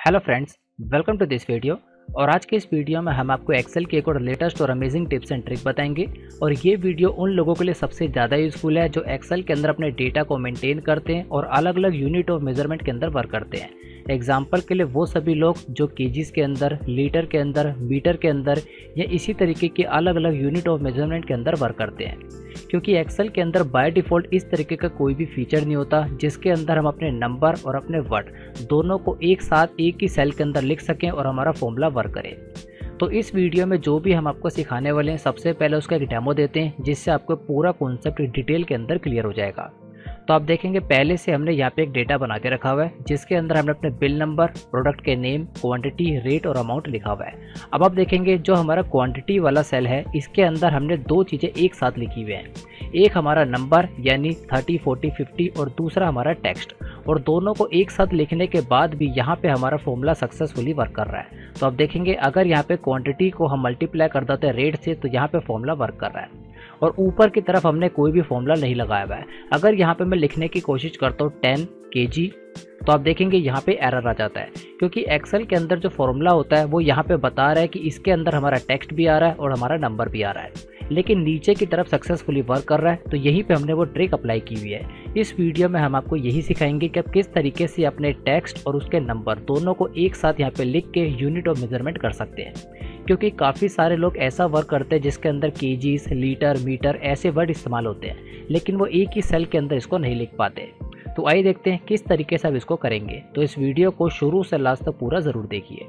Hello friends, welcome to this video. और आज के इस वीडियो में हम आपको एक्सेल के एक और लेटेस्ट और अमेजिंग टिप्स एंड ट्रिक बताएंगे। और ये वीडियो उन लोगों के लिए सबसे ज़्यादा यूजफुल है जो एक्सेल के अंदर अपने डेटा को मेंटेन करते हैं और अलग अलग यूनिट ऑफ मेजरमेंट के अंदर वर्क करते हैं। एग्जाम्पल के लिए वो सभी लोग जो केजीज के अंदर, लीटर के अंदर, मीटर के अंदर या इसी तरीके के अलग अलग यूनिट ऑफ मेजरमेंट के अंदर वर्क करते हैं। क्योंकि एक्सेल के अंदर बाय डिफ़ॉल्ट इस तरीके का कोई भी फीचर नहीं होता जिसके अंदर हम अपने नंबर और अपने वर्ड दोनों को एक साथ एक ही सेल के अंदर लिख सकें और हमारा फॉर्मूला वर्क करे। तो इस वीडियो में जो भी हम आपको सिखाने वाले हैं, सबसे पहले उसका एक डेमो देते हैं जिससे आपको पूरा कॉन्सेप्ट डिटेल के अंदर क्लियर हो जाएगा। तो आप देखेंगे पहले से हमने यहाँ पे एक डेटा बना के रखा हुआ है जिसके अंदर हमने अपने बिल नंबर, प्रोडक्ट के नेम, क्वांटिटी, रेट और अमाउंट लिखा हुआ है। अब आप देखेंगे जो हमारा क्वांटिटी वाला सेल है इसके अंदर हमने दो चीज़ें एक साथ लिखी हुई हैं। एक हमारा नंबर यानी 30, 40, 50 और दूसरा हमारा टेक्स्ट। और दोनों को एक साथ लिखने के बाद भी यहाँ पे हमारा फॉर्मूला सक्सेसफुली वर्क कर रहा है। तो आप देखेंगे अगर यहाँ पे क्वांटिटी को हम मल्टीप्लाई कर देते हैं रेट से तो यहाँ पे फॉर्मूला वर्क कर रहा है। और ऊपर की तरफ हमने कोई भी फॉर्मूला नहीं लगाया हुआ है। अगर यहाँ पे मैं लिखने की कोशिश करता हूँ 10 kg तो आप देखेंगे यहाँ पे एरर आ जाता है क्योंकि एक्सेल के अंदर जो फॉर्मूला होता है वो यहाँ पे बता रहा है कि इसके अंदर हमारा टेक्स्ट भी आ रहा है और हमारा नंबर भी आ रहा है, लेकिन नीचे की तरफ सक्सेसफुली वर्क कर रहा है। तो यहीं पे हमने वो ट्रिक अप्लाई की हुई है। इस वीडियो में हम आपको यही सिखाएंगे कि आप किस तरीके से अपने टेक्स्ट और उसके नंबर दोनों को एक साथ यहाँ पे लिख के यूनिट ऑफ मेजरमेंट कर सकते हैं। क्योंकि काफ़ी सारे लोग ऐसा वर्क करते हैं जिसके अंदर केजीज, लीटर, मीटर ऐसे वर्ड इस्तेमाल होते हैं, लेकिन वो एक ही सेल के अंदर इसको नहीं लिख पाते। तो आइए देखते हैं किस तरीके से आप इसको करेंगे। तो इस वीडियो को शुरू से लास्ट तक पूरा ज़रूर देखिए।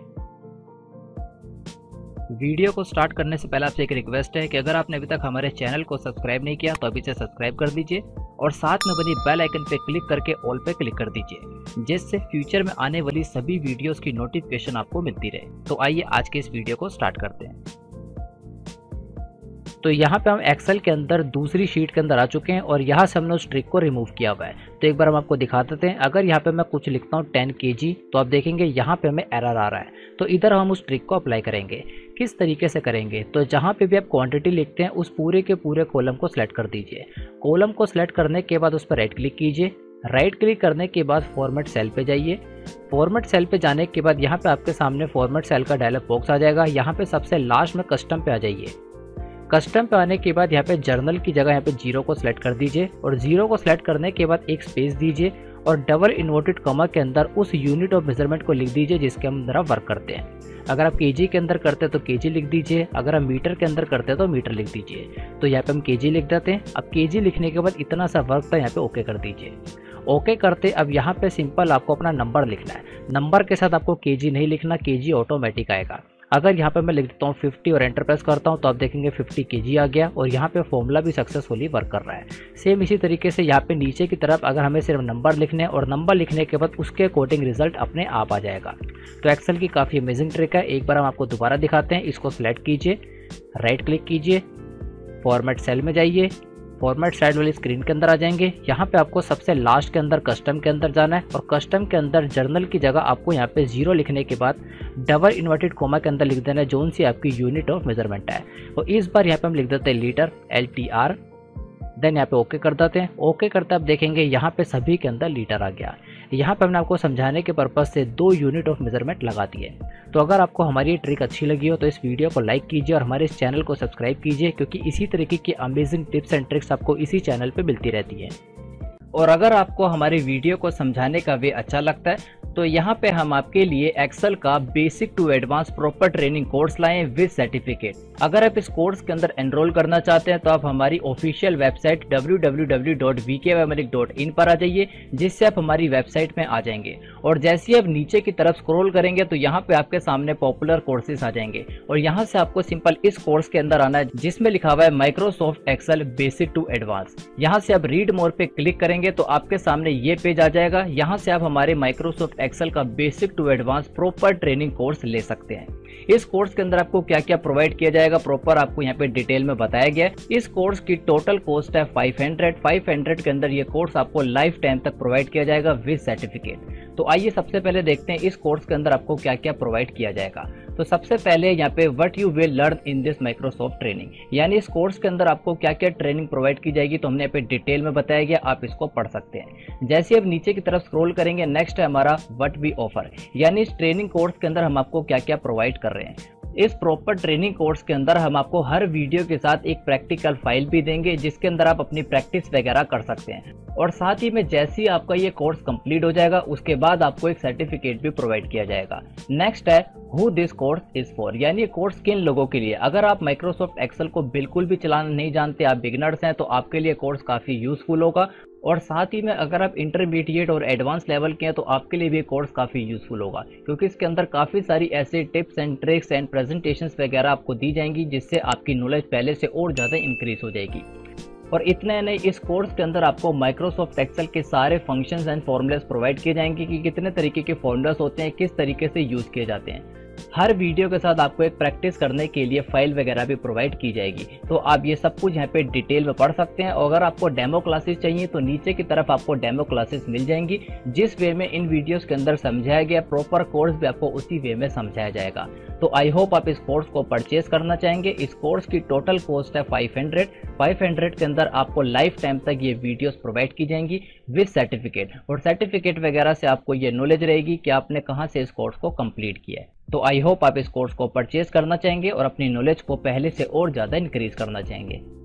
वीडियो को स्टार्ट करने से पहले आपसे एक रिक्वेस्ट है कि अगर आपने अभी तक हमारे चैनल को सब्सक्राइब नहीं किया तो अभी से सब्सक्राइब कर दीजिए और साथ में बनी बेल आइकन पे क्लिक करके ऑल पे क्लिक कर दीजिए जिससे फ्यूचर में आने वाली सभी वीडियोस की नोटिफिकेशन आपको मिलती रहे। तो आइए आज के इस वीडियो को स्टार्ट करते हैं। तो यहाँ पे हम एक्सेल के अंदर दूसरी शीट के अंदर आ चुके हैं और यहाँ से हमने उस ट्रिक को रिमूव किया हुआ है। तो एक बार हम आपको दिखा देते हैं। अगर यहाँ पे मैं कुछ लिखता हूँ 10 kg तो आप देखेंगे यहाँ पे हमें एरर आ रहा है। तो इधर हम उस ट्रिक को अप्लाई करेंगे। किस तरीके से करेंगे, तो जहाँ पे भी आप क्वांटिटी लिखते हैं उस पूरे के पूरे कॉलम को सिलेक्ट कर दीजिए। कॉलम को सिलेक्ट करने के बाद उस पर राइट क्लिक कीजिए। राइट क्लिक करने के बाद फॉर्मेट सेल पे जाइए। फॉर्मेट सेल पे जाने के बाद यहाँ पे आपके सामने फॉर्मेट सेल का डायलॉग बॉक्स आ जाएगा। यहाँ पे सबसे लास्ट में कस्टम पे आ जाइए। कस्टम पे आने के बाद यहाँ पे जर्नल की जगह यहाँ पे 0 को सिलेक्ट कर दीजिए और 0 को सिलेक्ट करने के बाद एक स्पेस दीजिए और डबल इन्वर्टेड कॉमा के अंदर उस यूनिट ऑफ मेजरमेंट को लिख दीजिए जिसके अंदर आप वर्क करते हैं। अगर आप केजी के अंदर करते हैं तो केजी लिख दीजिए, अगर आप मीटर के अंदर करते हैं तो मीटर लिख दीजिए। तो यहाँ पे हम केजी लिख देते हैं। अब केजी लिखने के बाद इतना सा वर्क था यहाँ पे ओके कर दीजिए। ओके करते अब यहाँ पे सिंपल आपको अपना नंबर लिखना है। नंबर के साथ आपको केजी नहीं लिखना, केजी ऑटोमेटिक आएगा। अगर यहाँ पे मैं लिख देता हूँ 50 और एंटर प्रेस करता हूँ तो आप देखेंगे 50 kg आ गया और यहाँ पे फॉर्मूला भी सक्सेसफुली वर्क कर रहा है। सेम इसी तरीके से यहाँ पे नीचे की तरफ अगर हमें सिर्फ नंबर लिखने और नंबर लिखने के बाद उसके अकॉर्डिंग रिजल्ट अपने आप आ जाएगा। तो एक्सेल की काफ़ी अमेजिंग ट्रिक है। एक बार हम आपको दोबारा दिखाते हैं। इसको सिलेक्ट कीजिए, राइट क्लिक कीजिए, फॉर्मेट सेल में जाइए, फॉर्मेट साइड वाली स्क्रीन के अंदर आ जाएंगे। यहाँ पे आपको सबसे लास्ट के अंदर कस्टम के अंदर जाना है और कस्टम के अंदर जर्नल की जगह आपको यहाँ पे 0 लिखने के बाद डबल इन्वर्टेड कॉमा के अंदर लिख देना है जोन सी आपकी यूनिट ऑफ मेजरमेंट है। और इस बार यहाँ पे हम लिख देते हैं लीटर, LTR। देन यहाँ पे ओके कर देते हैं। ओके करते आप देखेंगे यहाँ पे सभी के अंदर लीटर आ गया। यहाँ पे हमने आपको समझाने के पर्पज़ से 2 यूनिट ऑफ मेजरमेंट लगा दिए। तो अगर आपको हमारी ये ट्रिक अच्छी लगी हो तो इस वीडियो को लाइक कीजिए और हमारे इस चैनल को सब्सक्राइब कीजिए क्योंकि इसी तरीके की अमेजिंग टिप्स एंड ट्रिक्स आपको इसी चैनल पे मिलती रहती है। और अगर आपको हमारी वीडियो को समझाने का वे अच्छा लगता है तो यहाँ पे हम आपके लिए एक्सेल का basic to advance proper training course लाए हैं विद सर्टिफिकेट। अगर आप इस कोर्स के अंदर एनरोल करना चाहते हैं तो आप हमारी ऑफिशियल वेबसाइट www.vkymeric.in पर आ जाइए जिससे आप हमारी वेबसाइट में आ जाएंगे। और जैसे ही आप नीचे की तरफ स्क्रॉल करेंगे तो यहाँ पे आपके सामने पॉपुलर कोर्सेज आ जाएंगे और यहाँ से आपको सिंपल इस कोर्स के अंदर आना है जिसमें लिखा हुआ है Microsoft Excel basic to advance. यहाँ से आप रीड मोर पे क्लिक करेंगे तो आपके सामने ये पेज आ जाएगा। यहाँ से आप हमारे माइक्रोसॉफ्ट एक्सेल का basic to advance proper training course ले सकते हैं। इस कोर्स के अंदर आपको क्या क्या प्रोवाइड किया जाएगा प्रॉपर आपको यहाँ पे डिटेल में बताया गया है। इस कोर्स की टोटल कॉस्ट है 500 के अंदर ये कोर्स आपको लाइफ टाइम तक प्रोवाइड किया जाएगा विद सर्टिफिकेट। तो आइए सबसे पहले देखते हैं इस कोर्स के अंदर आपको क्या क्या प्रोवाइड किया जाएगा। तो सबसे पहले यहाँ पे what you will learn in this Microsoft training, यानी इस कोर्स के अंदर आपको क्या क्या ट्रेनिंग प्रोवाइड की जाएगी, तो हमने यहाँ पे डिटेल में बताया गया, आप इसको पढ़ सकते हैं। जैसे अब नीचे की तरफ स्क्रॉल करेंगे, नेक्स्ट है हमारा व्हाट वी ऑफर, यानी इस ट्रेनिंग कोर्स के अंदर हम आपको क्या क्या प्रोवाइड कर रहे हैं। इस प्रॉपर ट्रेनिंग कोर्स के अंदर हम आपको हर वीडियो के साथ एक प्रैक्टिकल फाइल भी देंगे जिसके अंदर आप अपनी प्रैक्टिस वगैरह कर सकते हैं। और साथ ही में जैसे ही आपका ये कोर्स कंप्लीट हो जाएगा उसके बाद आपको एक सर्टिफिकेट भी प्रोवाइड किया जाएगा। नेक्स्ट है who this course is for, यानी ये कोर्स किन लोगों के लिए। अगर आप माइक्रोसॉफ्ट एक्सेल को बिल्कुल भी चलाना नहीं जानते, आप बिगिनर्स हैं, तो आपके लिए कोर्स काफ़ी यूजफुल होगा। और साथ ही में अगर आप इंटरमीडिएट और एडवांस लेवल के हैं तो आपके लिए भी कोर्स काफ़ी यूजफुल होगा, क्योंकि इसके अंदर काफ़ी सारी ऐसे tips and tricks and presentations वगैरह आपको दी जाएंगी जिससे आपकी नॉलेज पहले से और ज़्यादा इंक्रीज हो जाएगी। और इतना नहीं, इस कोर्स के अंदर आपको माइक्रोसॉफ्ट एक्सेल के सारे फंक्शंस एंड फॉर्मूलाज प्रोवाइड किए जाएंगे कि कितने तरीके के फॉर्मूलाज होते हैं, किस तरीके से यूज़ किए जाते हैं। हर वीडियो के साथ आपको एक प्रैक्टिस करने के लिए फाइल वगैरह भी प्रोवाइड की जाएगी, तो आप ये सब कुछ यहाँ पे डिटेल में पढ़ सकते हैं। और अगर आपको डेमो क्लासेस चाहिए तो नीचे की तरफ आपको डेमो क्लासेस मिल जाएंगी, जिस वे में इन वीडियोस के अंदर समझाया गया प्रॉपर कोर्स भी आपको उसी वे में समझाया जाएगा। तो आई होप आप इस कोर्स को परचेज करना चाहेंगे। इस कोर्स की टोटल कॉस्ट है 500 के अंदर आपको लाइफ टाइम तक ये वीडियोस प्रोवाइड की जाएंगी विद सर्टिफिकेट, और सर्टिफिकेट वगैरह से आपको ये नॉलेज रहेगी कि आपने कहाँ से इस कोर्स को कंप्लीट किया है। तो आई होप आप इस कोर्स को परचेज करना चाहेंगे और अपनी नॉलेज को पहले से और ज़्यादा इंक्रीज करना चाहेंगे।